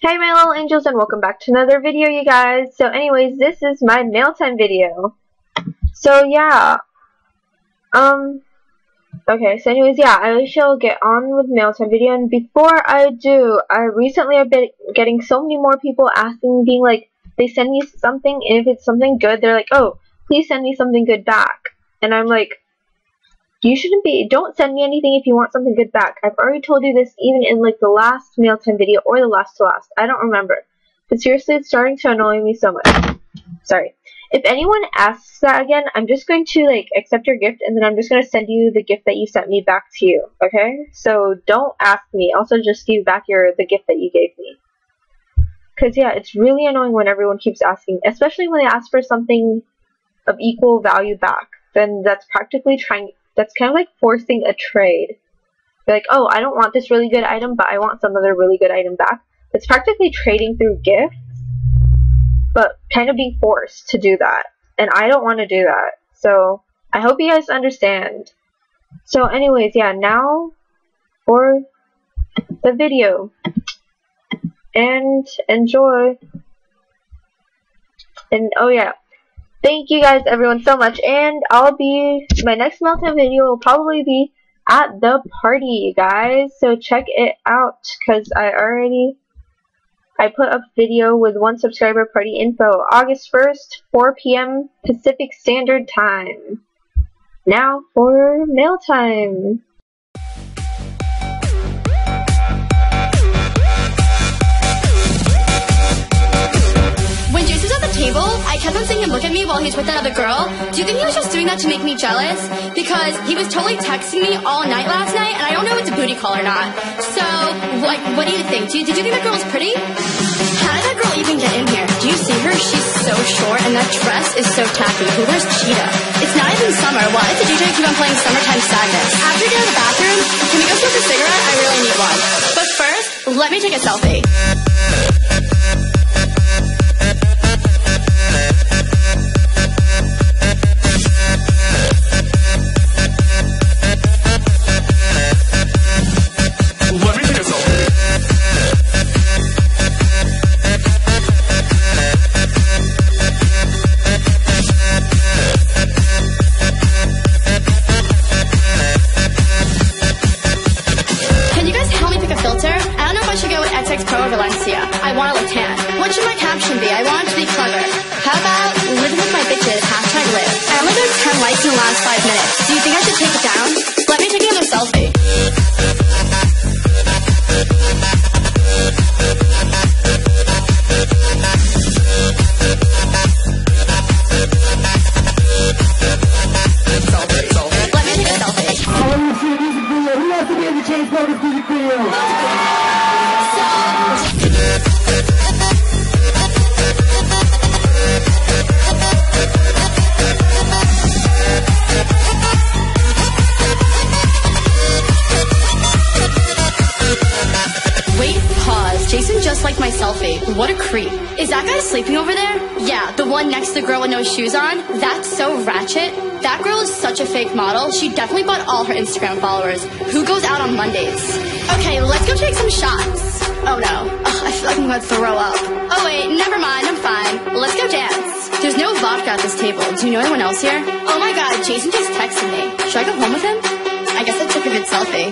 Hey my little angels, and welcome back to another video, you guys. So anyways, this is my mail time video. So yeah, okay, so anyways, yeah, I shall get on with mail time video. And before I do, recently I've been getting so many more people asking, being like, they send me something, and if it's something good, they're like, oh, please send me something good back. And I'm like, don't send me anything if you want something good back. I've already told you this even in like the last mail time video or the last to last. I don't remember. But seriously, it's starting to annoy me so much. Sorry. If anyone asks that again, I'm just going to like accept your gift, and then I'm just going to send you the gift that you sent me back to you. Okay? So don't ask me. Also just give back the gift that you gave me. Because yeah, it's really annoying when everyone keeps asking, especially when they ask for something of equal value back. Then that's kind of like forcing a trade. You're like, oh, I don't want this really good item, but I want some other really good item back. It's practically trading through gifts, but kind of being forced to do that. And I don't want to do that. So I hope you guys understand. So anyways, yeah, now for the video. And enjoy. And oh yeah. Thank you guys, everyone, so much, and my next meltdown video will probably be at the party, you guys, so check it out, because I put up video with 1 subscriber party info, August 1st, 4 p.m. Pacific Standard Time. Now for mail time. I kept on seeing him look at me while he's with that other girl. Do you think he was just doing that to make me jealous? Because he was totally texting me all night last night, and I don't know if it's a booty call or not. So, what do you think? Did you think that girl was pretty? How did that girl even get in here? Do you see her? She's so short, and that dress is so tacky. Who wears cheetah? It's not even summer. Why does the DJ keep on playing Summertime Sadness? After we get out of the bathroom, can we go smoke a cigarette? I really need one. But first, let me take a selfie. I want to look tan. What should my caption be? I want it to be clever. How about living with my bitches, #live. I only got 10 likes in the last 5 minutes. Do you think I should take it down? Let me take another selfie. Let me take a selfie. I want to see a music video. Who wants to be in the Chainsmokers music video? Jason just liked my selfie. What a creep. Is that guy sleeping over there? Yeah, the one next to the girl with no shoes on? That's so ratchet. That girl is such a fake model. She definitely bought all her Instagram followers. Who goes out on Mondays? Okay, let's go take some shots. Oh no. Ugh, I feel like I'm gonna throw up. Oh wait, never mind, I'm fine. Let's go dance. There's no vodka at this table. Do you know anyone else here? Oh my god, Jason just texted me. Should I go home with him? I guess I took a good selfie.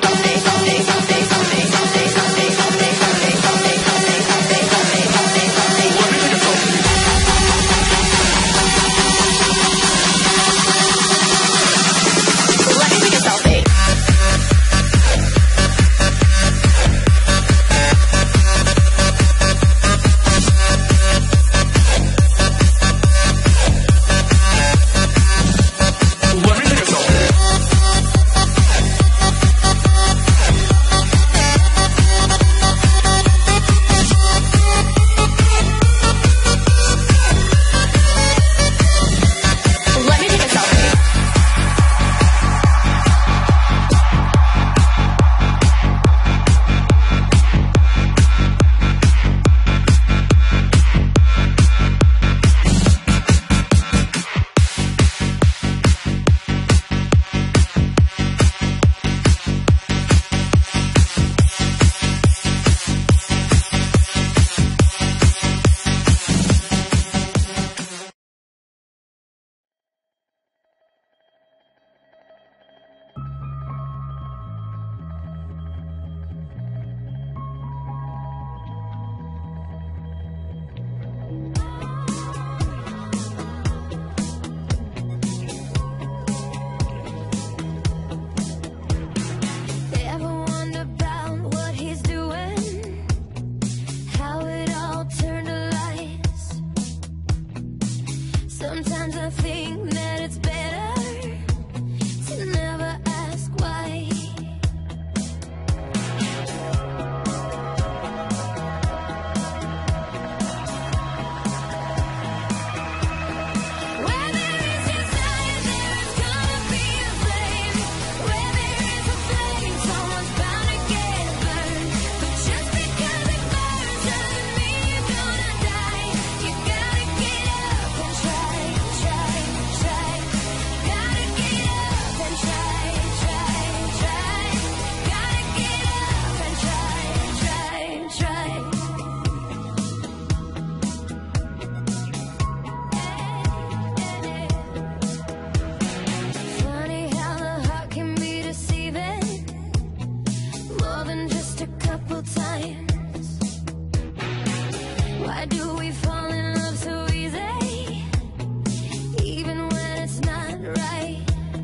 Sometimes I think that it's better to never ask why. Where there is desire, there is gonna be a flame. Where there is a flame, someone's bound to get burned. But just because it burns doesn't mean you're gonna die. You gotta get up and try, try, try. Gotta get up and try, try, try. Gotta get up and try, try, try. Funny how the heart can be deceiving more than just a couple times. Why do we fall in love so easy, even when it's not right?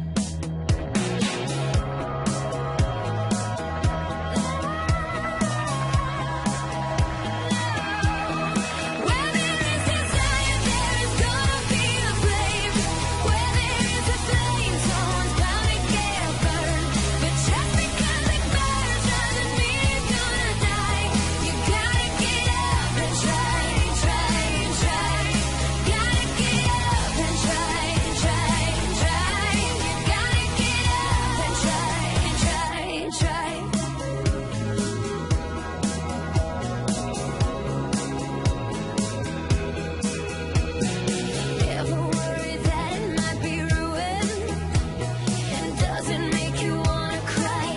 Where there is desire, there is gonna be a flame. Where there is a flame, someone's bound to get burned. But just because it burns doesn't mean you're gonna die. You gotta get up and try, try, try. Gotta get up and try, try, try. You gotta get up and try, try, try. Ever worry that it might be ruined? And does it make you wanna cry?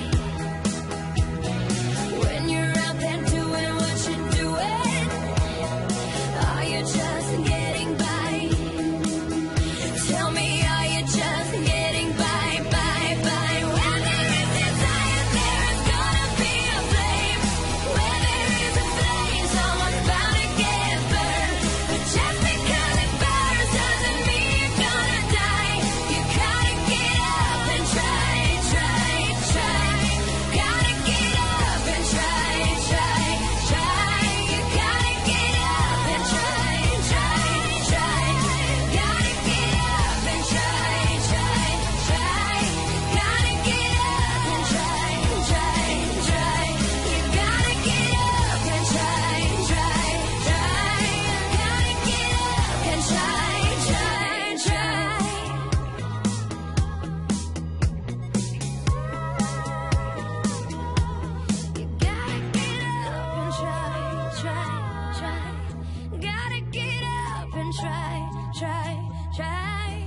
When you're out there doing what you're doing, are you just getting by? Tell me, are you just getting by, by, by? Where there is desire, there is gonna be a flame. Where there is a flame, someone's bound to get burned. But just because it burns doesn't mean you're gonna die. You gotta get up and try, try, try. Gotta get up and try, try, try. You gotta get up and try, try, try. Gotta get up and try, try, try. Gotta get up and try, try, try. You gotta get up and try, try, try. Gotta get up and try, try, try. You gotta get up and try, try, try. Gotta get up and try, try, try.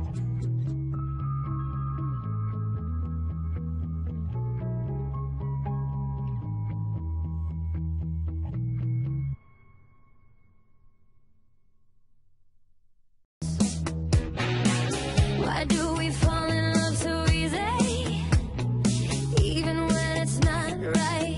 Why do we fall in love so easy, even when it's not right?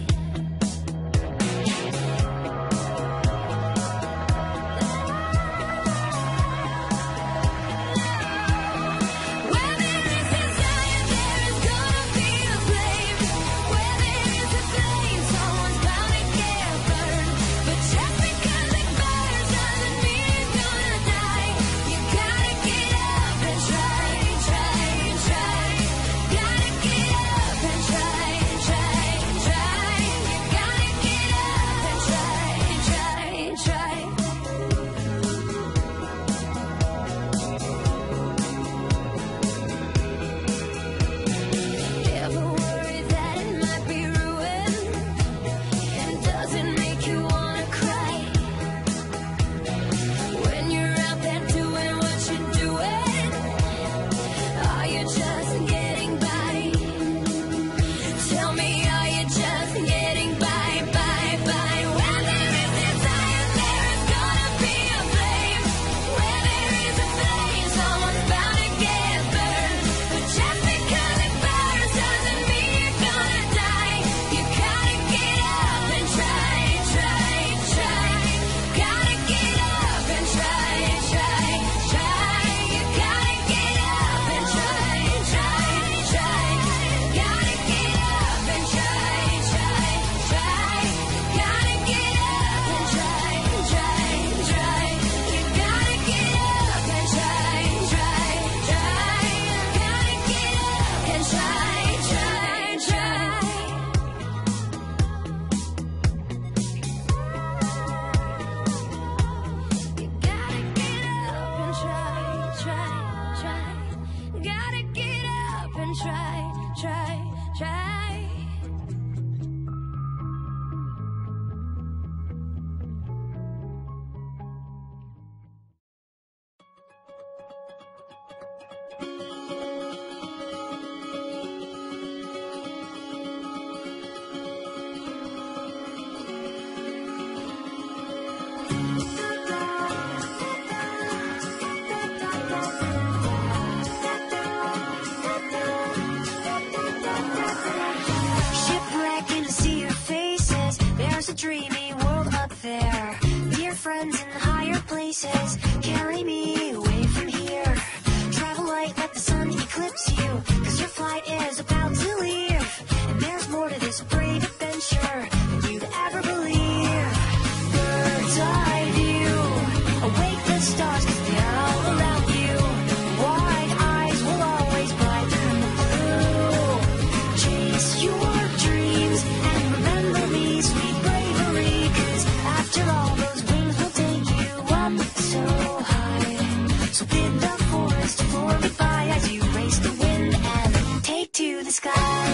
Shipwreck in a sea of faces. There's a dreamy world up there. Dear friends in higher places, carry me away from here. Travel light, let the sun eclipse you, 'cause your flight is about to leave. And there's more to this brave adventure than you'd ever believe. Bird's eye view, awake the stars 'cause they're all around you. Wide eyes will always brighten the blue. Chase your dreams and remember me, sweet bravery, 'cause after all those wings will take you up so high. So bid the forest for goodbye as you race the wind and take to the sky.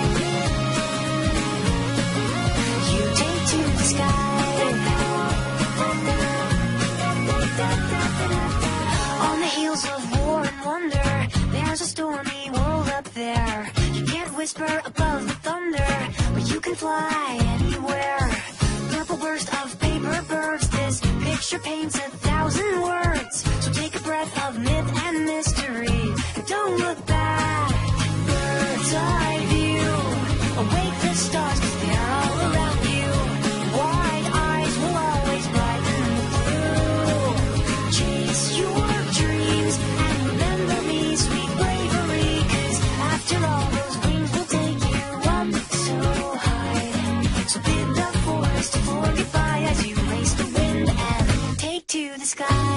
You take to the sky. On the heels of war and wonder, there's a stormy world up there. You can't whisper above the thunder, but you can fly anywhere. Purple burst of paper birds, this picture paints 1,000 words. So take a breath of myth and mystery, and don't look back. Bird's eye view, awake the stars 'cause they're all around you. Wide eyes will always brighten the blue. Chase your dreams and remember me, sweet bravery, 'cause after all those wings will take you up so high. So bid the forest for goodbye as you race the wind and take to the sky.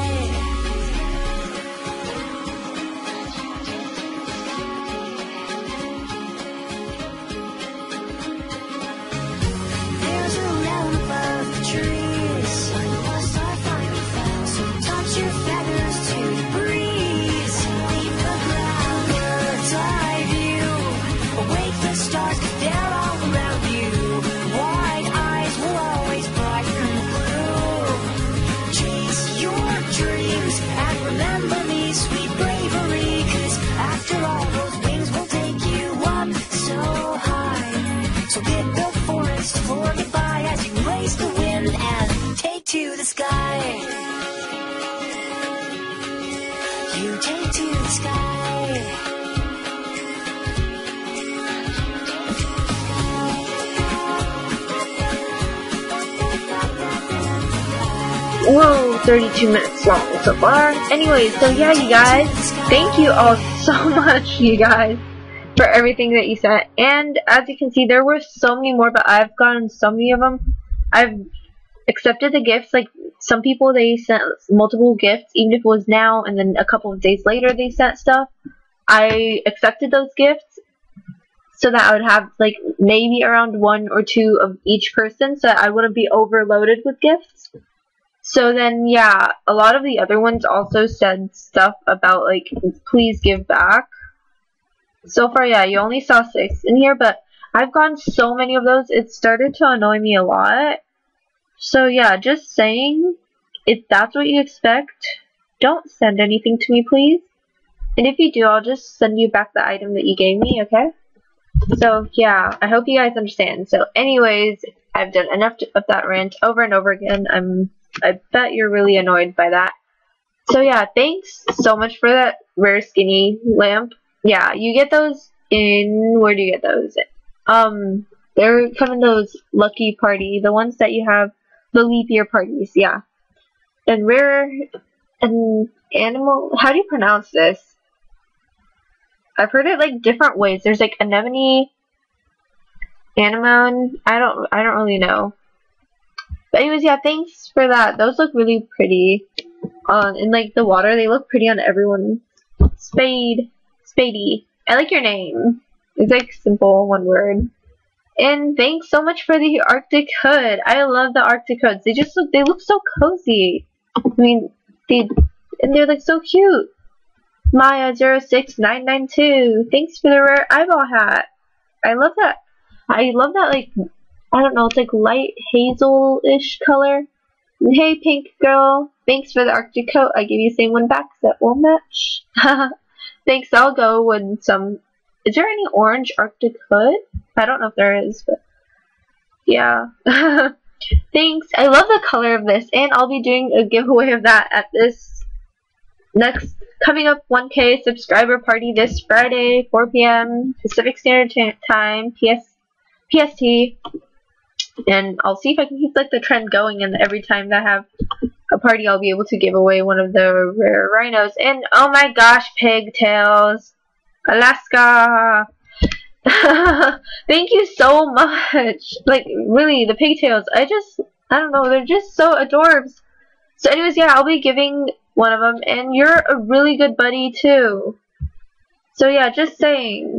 There's a realm above the trees, unless I finally fell. So touch your feathers to the breeze, leave the ground. Bird's eye view, awake the stars 'cause they're all around you. Wide eyes will always brighten the blue. Chase your dreams and remember me, sweet bravery, 'cause after all those wings will take you up so high. So bid the forest for goodbye as you race the wind and take to the sky. You take to the sky. Whoa, 32 minutes long so far. Anyway, so yeah, you guys, thank you all so much, you guys, for everything that you sent. And as you can see, there were so many more, but I've gotten so many of them. I've accepted the gifts. Like, some people, they sent multiple gifts, even if it was now, and then a couple of days later they sent stuff. I accepted those gifts so that I would have, like, maybe around 1 or 2 of each person, so that I wouldn't be overloaded with gifts. So then, yeah, a lot of the other ones also said stuff about, like, please give back. So far, yeah, you only saw 6 in here, but I've gotten so many of those, it started to annoy me a lot. So yeah, just saying, if that's what you expect, don't send anything to me, please. And if you do, I'll just send you back the item that you gave me, okay? So yeah, I hope you guys understand. So anyways, I've done enough of that rant over and over again. I bet you're really annoyed by that. So yeah, thanks so much for that rare skinny lamp. Yeah, you get those in, where do you get those? They're kind of those lucky party, the ones that you have, the leap year parties, yeah. And rare, and animal, how do you pronounce this? I've heard it like different ways. There's like anemone, anemone, I don't really know. But anyways, yeah, thanks for that. Those look really pretty. In like the water, they look pretty on everyone. Spadey. I like your name. It's like simple, one word. And thanks so much for the Arctic hood. I love the Arctic hoods. They look so cozy. I mean, they're like so cute. Maya06992. Thanks for the rare eyeball hat. I love that. I love that, like, I don't know, it's like light hazel-ish color. And hey, pink girl. Thanks for the Arctic coat. I give you the same one back, so that will match. Thanks, I'll go with some. Is there any orange Arctic hood? I don't know if there is, but yeah. Thanks. I love the color of this, and I'll be doing a giveaway of that at this next coming up 1K subscriber party this Friday, 4 p.m. Pacific Standard Time, PST. And I'll see if I can keep like the trend going, and every time that I have a party I'll be able to give away one of the rare rhinos. And oh my gosh, pigtails, Alaska. Thank you so much. Like really, the pigtails, I don't know, they're just so adorbs. So anyways, yeah, I'll be giving one of them, and you're a really good buddy too. So yeah, just saying.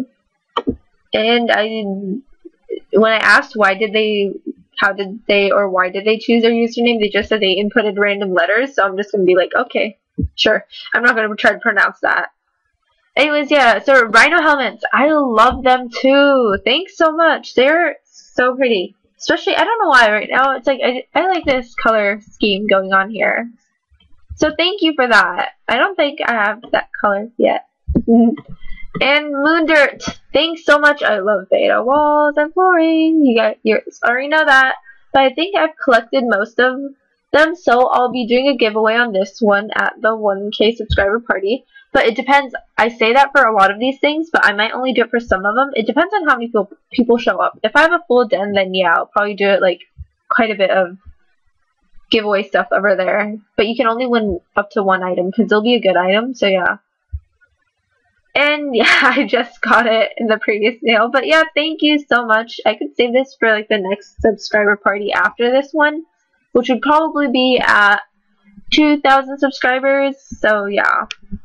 And when I asked why did they choose their username, they just said they inputted random letters, so I'm just gonna be like, okay, sure. I'm not gonna try to pronounce that. Anyways, yeah, so Rhino helmets, I love them too. Thanks so much. They're so pretty. Especially, I don't know why right now, it's like, I like this color scheme going on here. So thank you for that. I don't think I have that color yet. And Moondirt, thanks so much. I love beta walls and flooring. You already know that. But I think I've collected most of them, so I'll be doing a giveaway on this one at the 1K subscriber party. But it depends. I say that for a lot of these things, but I might only do it for some of them. It depends on how many people show up. If I have a full den, then yeah, I'll probably do it like quite a bit of giveaway stuff over there. But you can only win up to one item because it'll be a good item, so yeah. And yeah, I just got it in the previous mail. But yeah, thank you so much. I could save this for like the next subscriber party after this one, which would probably be at 2,000 subscribers. So yeah.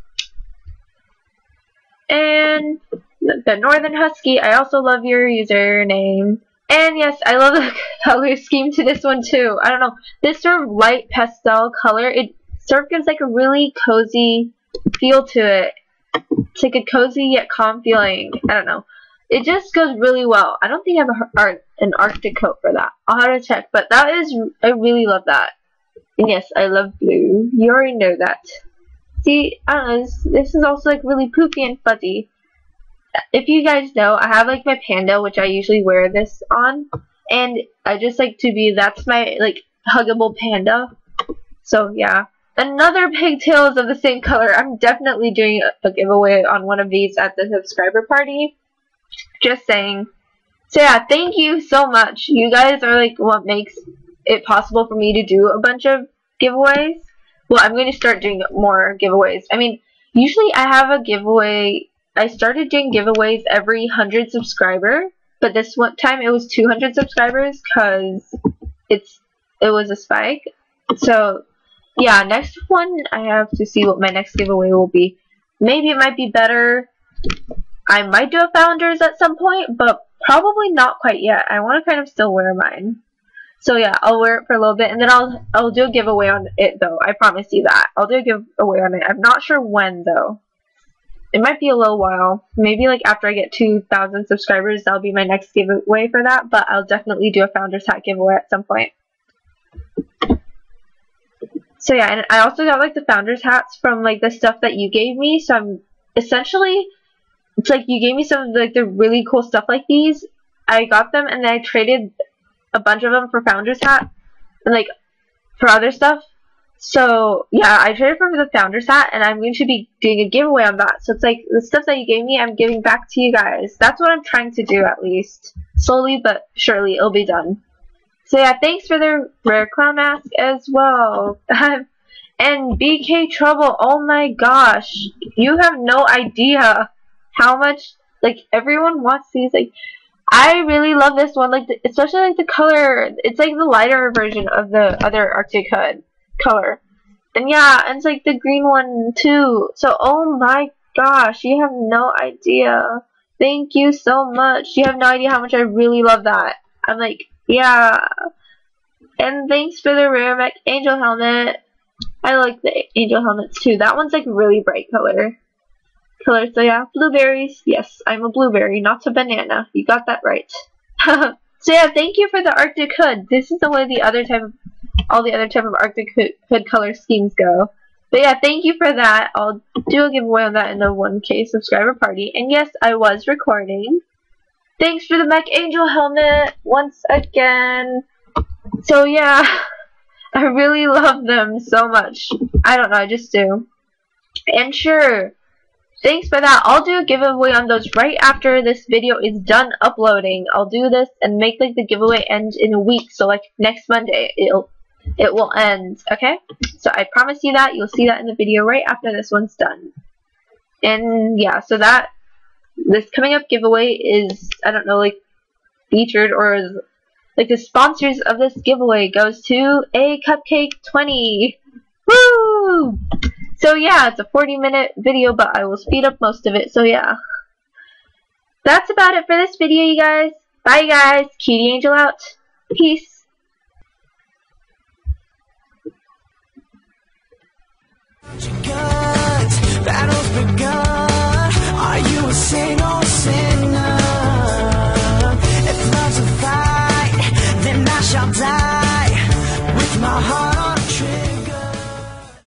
And the Northern Husky, I also love your username. And yes, I love the color scheme to this one too. I don't know, this sort of light pastel color, it sort of gives like a really cozy feel to it. It's like a cozy yet calm feeling. I don't know. It just goes really well. I don't think I have an Arctic coat for that. I'll have to check, but that is, I really love that. And yes, I love blue. You already know that. See, I don't know, this is also like really poofy and fuzzy. If you guys know, I have like my panda, which I usually wear this on, and I just like to be, that's my like huggable panda. So yeah. Another pigtails of the same color. I'm definitely doing a giveaway on one of these at the subscriber party. Just saying. So yeah, thank you so much. You guys are like what makes it possible for me to do a bunch of giveaways. Well, I'm going to start doing more giveaways. I mean, usually I have a giveaway. I started doing giveaways every 100 subscriber, but this one time it was 200 subscribers because it was a spike. So yeah, next one I have to see what my next giveaway will be. Maybe it might be better. I might do a founders at some point, but probably not quite yet. I want to kind of still wear mine. So yeah, I'll wear it for a little bit, and then I'll do a giveaway on it though. I promise you that. I'll do a giveaway on it. I'm not sure when though. It might be a little while. Maybe like after I get 2,000 subscribers, that'll be my next giveaway for that. But I'll definitely do a founders hat giveaway at some point. So yeah, and I also got like the founders hats from like the stuff that you gave me. So I'm essentially, it's like you gave me some of like the really cool stuff like these. I got them and then I traded a bunch of them for founders hat and like for other stuff. So yeah, I traded for the founders hat, and I'm going to be doing a giveaway on that. So it's like the stuff that you gave me, I'm giving back to you guys. That's what I'm trying to do, at least slowly but surely it'll be done. So yeah, thanks for the rare clown mask as well. And BK Trouble, oh my gosh, you have no idea how much like everyone wants these. Like, I really love this one, like especially like the color. It's like the lighter version of the other Arctic Hood color. And yeah, and it's like the green one too. So oh my gosh, you have no idea. Thank you so much. You have no idea how much I really love that. I'm like, yeah. And thanks for the rare Mech Angel helmet. I like the angel helmets too. That one's like really bright color. So yeah, blueberries. Yes, I'm a blueberry, not a banana. You got that right. So yeah, thank you for the Arctic Hood. This is the way all the other type of Arctic Hood color schemes go. But yeah, thank you for that. I'll do a giveaway on that in the 1K subscriber party. And yes, I was recording. Thanks for the Mech Angel helmet once again. So yeah, I really love them so much. I don't know, I just do. And sure, thanks for that. I'll do a giveaway on those right after this video is done uploading. I'll do this and make like the giveaway end in a week. So like next Monday, it will end. Okay? So I promise you that. You'll see that in the video right after this one's done. And yeah, so that this coming up giveaway is, I don't know, like featured or is, like the sponsors of this giveaway goes to A Cupcake 20. Woo! So yeah, it's a 40-minute video, but I will speed up most of it. So yeah, that's about it for this video, you guys. Bye, guys. Cutie Angel out. Peace. You